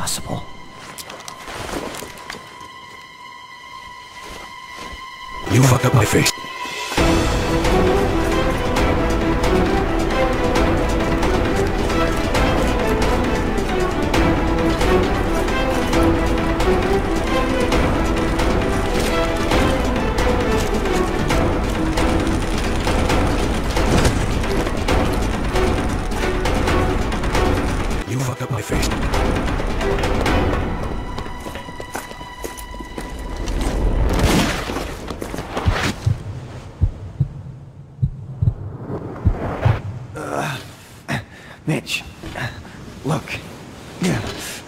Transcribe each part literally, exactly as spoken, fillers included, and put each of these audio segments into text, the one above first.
possible? You fucked up my face. You fucked up my face. Uh, Mitch, look. Yeah.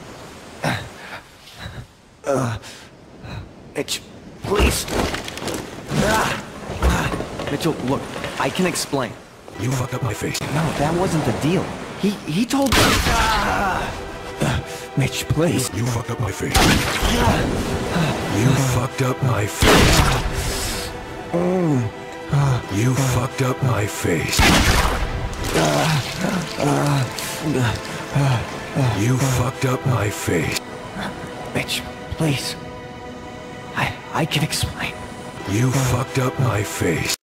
Uh, Mitch, please. Uh, Mitchell, look, I can explain. You fucked up my face. No, that wasn't the deal. He he told me. Uh, uh, Mitch, please. You fucked up my face. You fucked up my face. You fucked up my face. You fucked up my face. Mitch, please. I I can explain. You fucked up my face.